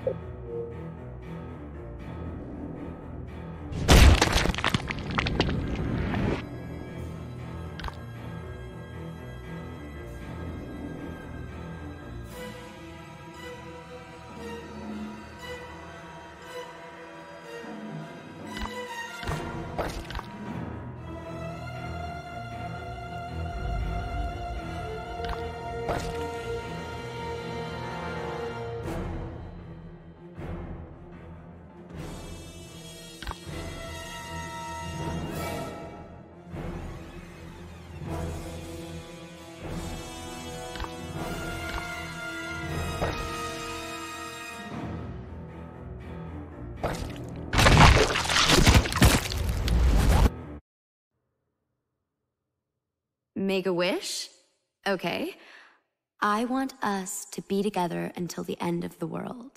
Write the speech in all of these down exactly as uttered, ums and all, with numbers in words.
Make a wish? Okay. I want us to be together until the end of the world.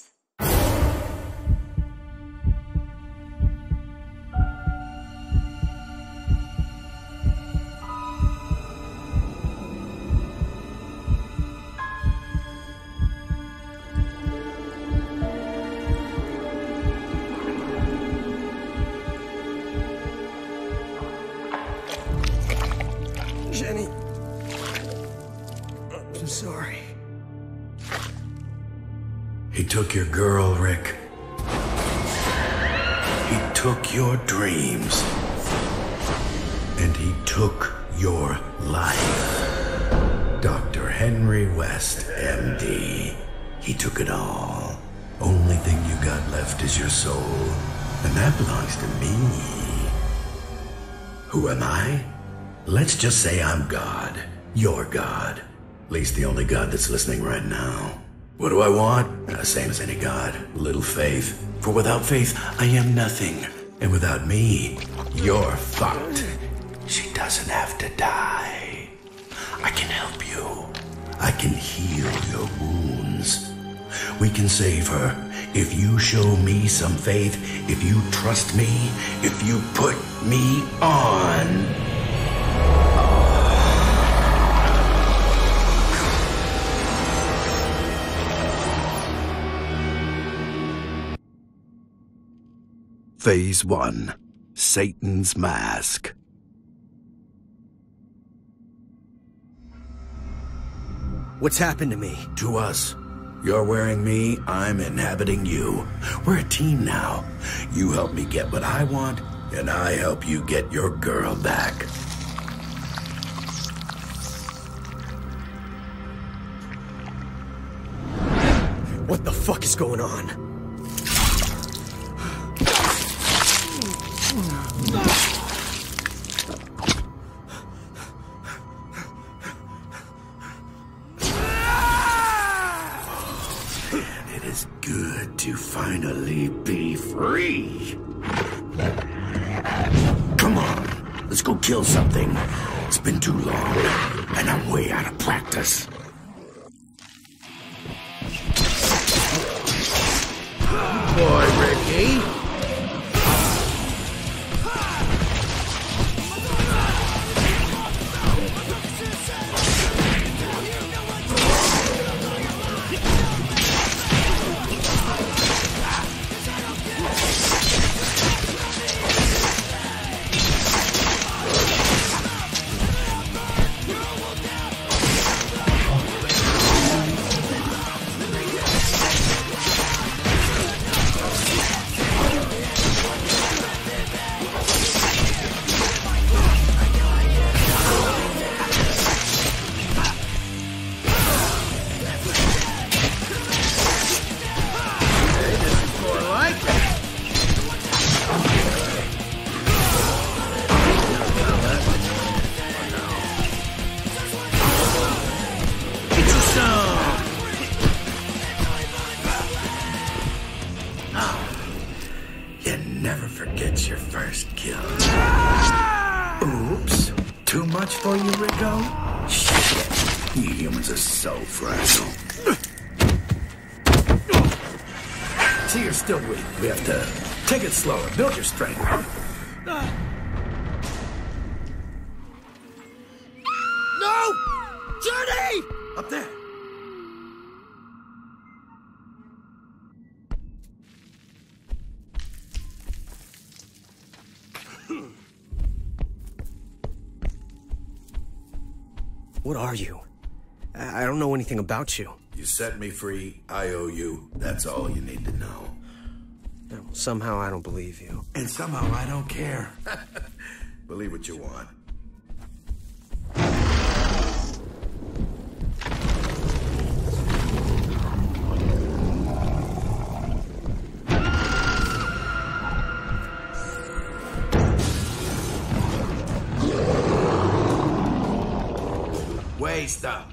Jenny, I'm sorry. He took your girl, Rick. He took your dreams. And he took your life. Doctor Henry West, M D. He took it all. Only thing you got left is your soul. And that belongs to me. Who am I? Let's just say I'm God. Your God. At least the only God that's listening right now. What do I want? Uh, same as any God. A little faith. For without faith, I am nothing. And without me, you're fucked. She doesn't have to die. I can help you. I can heal your wounds. We can save her if you show me some faith, if you trust me, if you put me on. Phase one, Satan's Mask. What's happened to me? To us. You're wearing me, I'm inhabiting you. We're a team now. You help me get what I want, and I help you get your girl back. What the fuck is going on? Man, it is good to finally be free. Come on, let's go kill something. It's been too long, and I'm way out of practice. Boy, Ricky. Never forget your first kill. Oops. Too much for you, Rico? Shit. You humans are so fragile. See, you're still weak. We have to take it slower. Build your strength. No! Jenny! Up there. What are you? I I don't know anything about you. You set me free, I owe you. That's all you need to know. No, somehow I don't believe you. And somehow I don't care. Believe what you want. Waste up.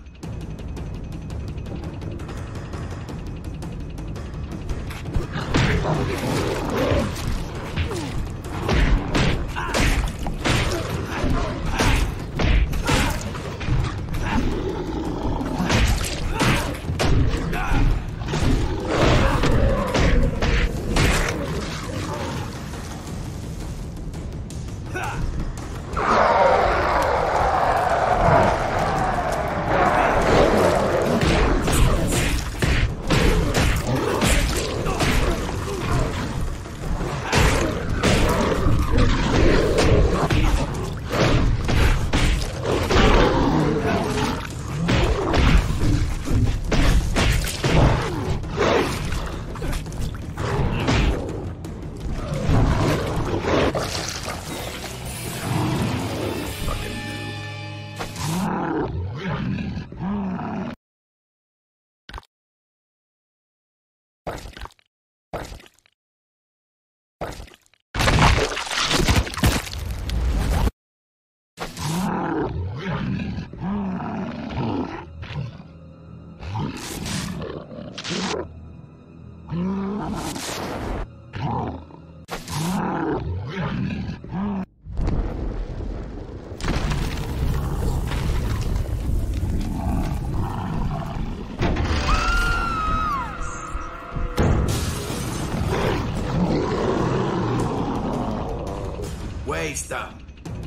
Waste up.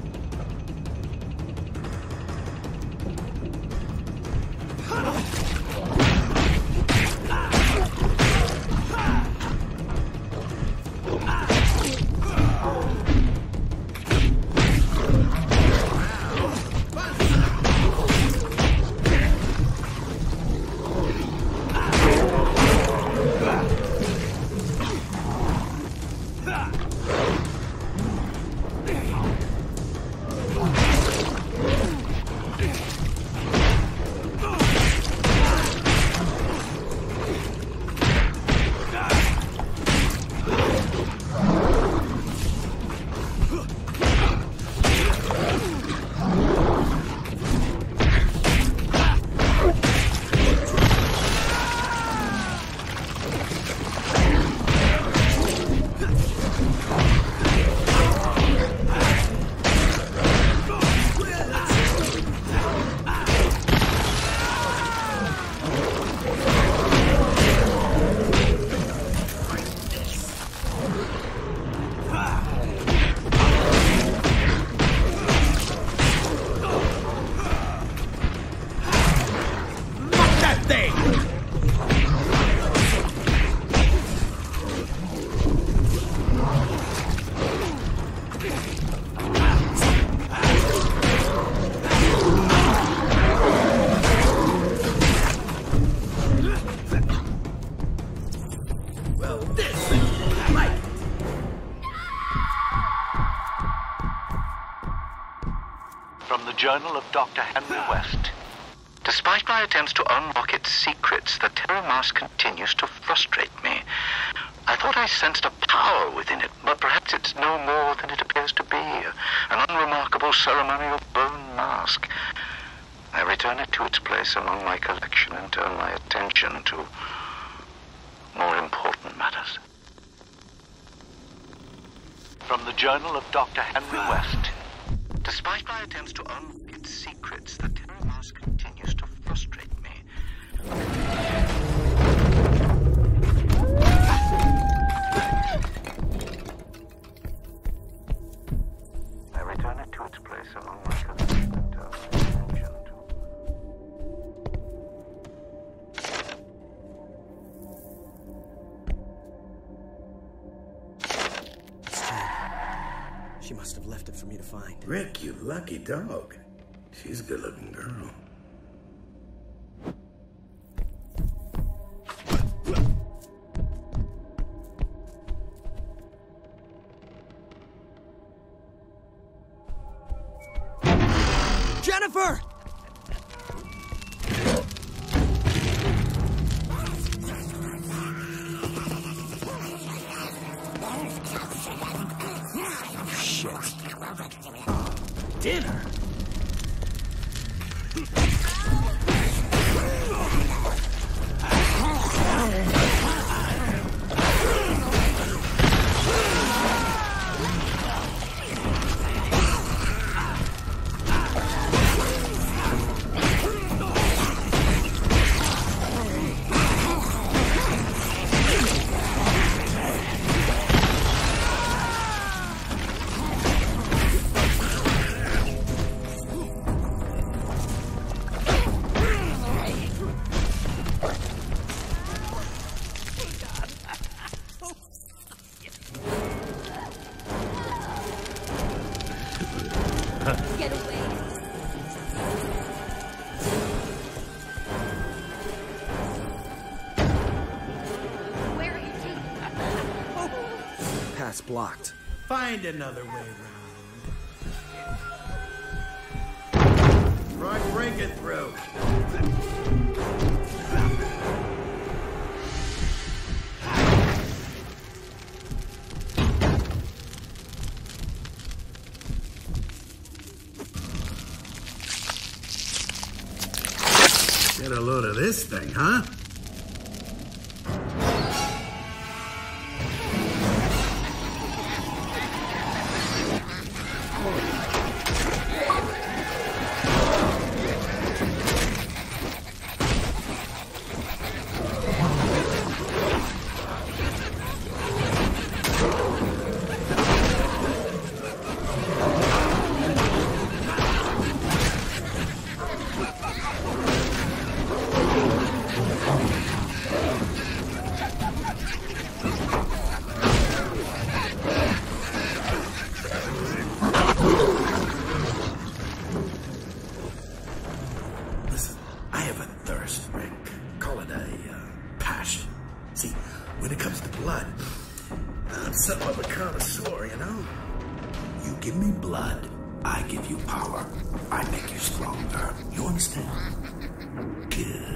From the Journal of Doctor Henry West. Despite my attempts to unlock its secrets, the Terror Mask continues to frustrate me. I thought I sensed a power within it, but perhaps it's no more than it appears to be, an unremarkable ceremonial bone mask. I return it to its place among my collection and turn my attention to more important matters. From the Journal of Doctor Henry West. Despite my attempts to unlock its secrets, the Terror Mask continues to frustrate me. I return it to its place among my collection and turn my attention to... She must have left it for me to find. Rick, you lucky dog. She's a good-looking girl. Jennifer! Shit. Dinner? Get away. Where are you taking? Path's blocked. Find another way round. Rock break it through. Get a load of this thing, huh? Listen, I have a thirst, Rick. Call it a uh, passion. See, when it comes to blood, I'm something of a connoisseur, you know? You give me blood, I give you power. I make you stronger. You understand? Good.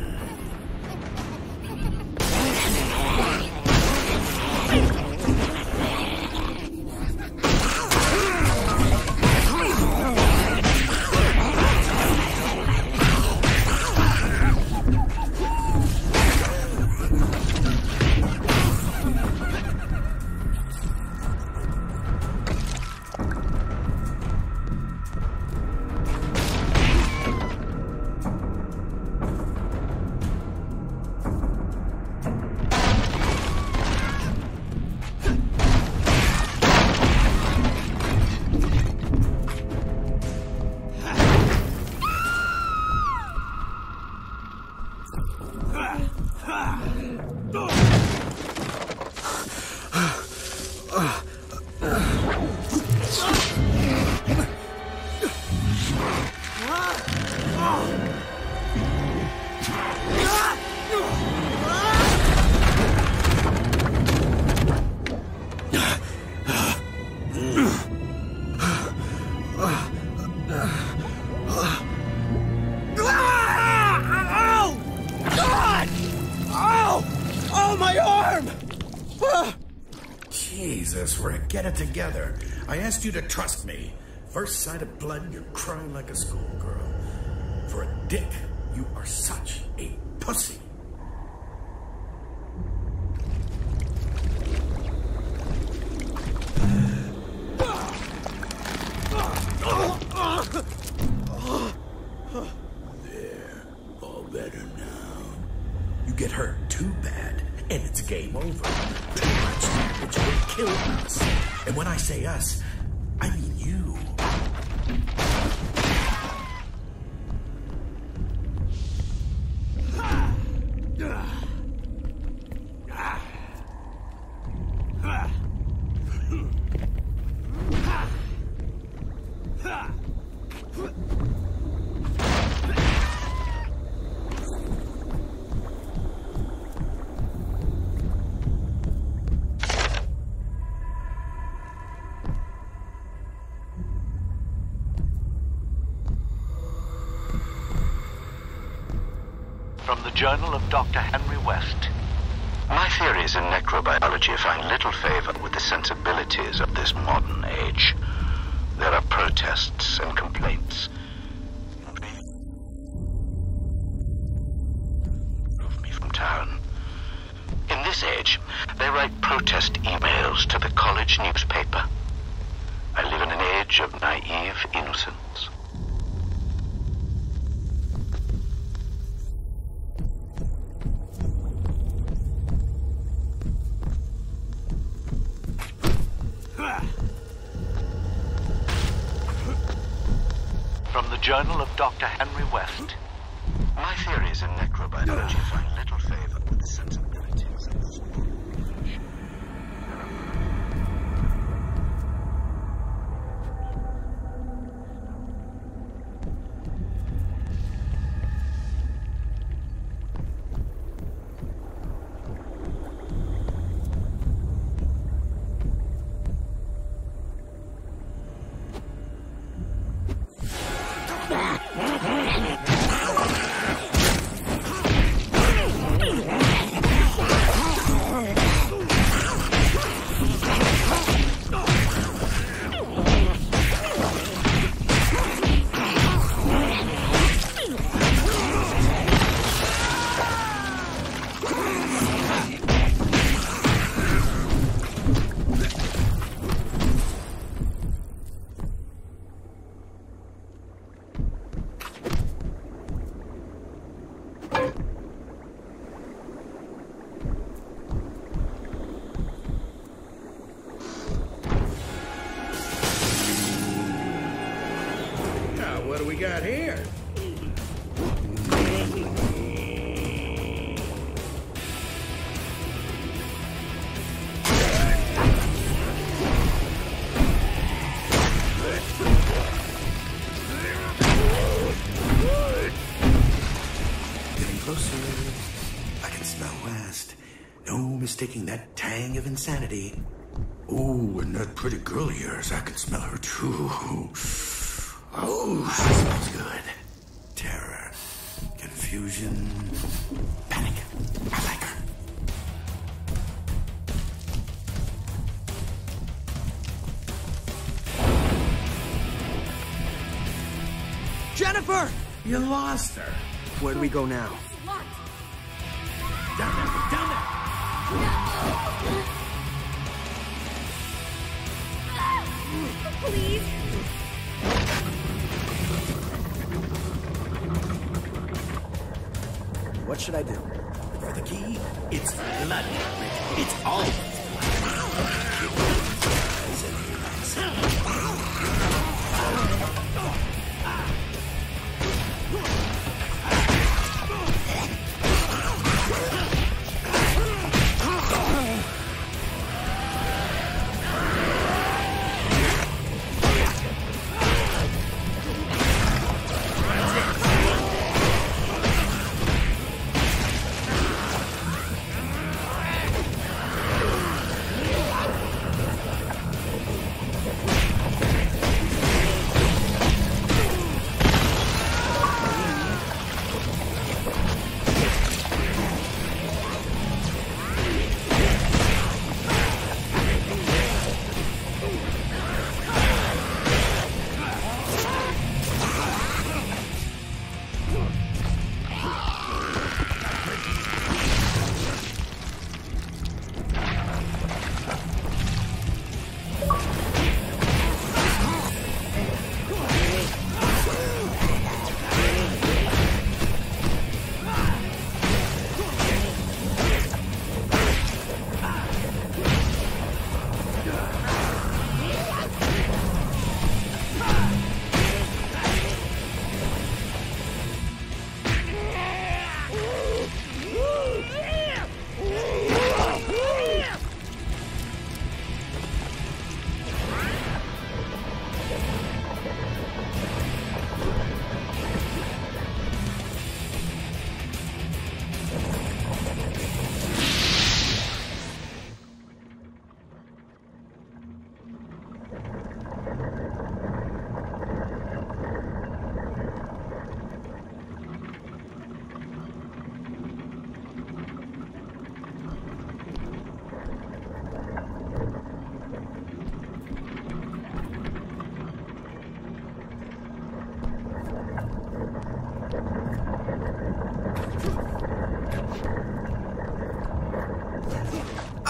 Jesus, Rick, get it together. I asked you to trust me. First sight of blood, you're crying like a schoolgirl. For a dick, you are such a pussy. There, all better now. You get hurt too bad, and it's game over. Too much damage will kill us. And when I say us, I mean you. From the Journal of Doctor Henry West. My theories in necrobiology find little favor with the sensibilities of this modern age. There are protests and complaints. Drove me from town. In this age, they write protest emails to the college newspaper. I live in an age of naive innocence. From the Journal of Doctor Henry West. My theories in necrobiology find little favor with the sensibilities of this modern age. What do we got here? Getting closer. I can smell West. No mistaking that tang of insanity. Oh, and that pretty girl of yours, I can smell her too. Oh, she smells good. Terror, confusion, panic. I like her. Jennifer! You lost her. Where do we go now? What? Down there, down there. Please. What should I do? For the key, it's blood. It's all.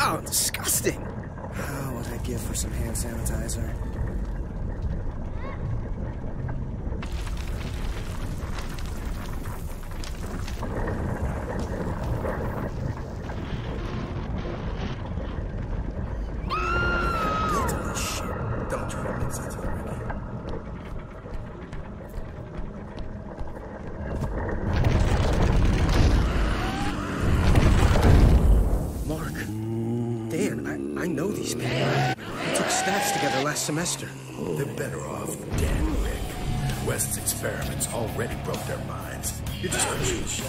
Oh, disgusting. Oh, what I'd give for some hand sanitizer. Built all this shit. Don't try to mix it to it, Ricky. Mark. Dan, I, I know these people. We took stats together last semester. They're better off dead, Rick. West's experiments already broke their minds. You're just crazy.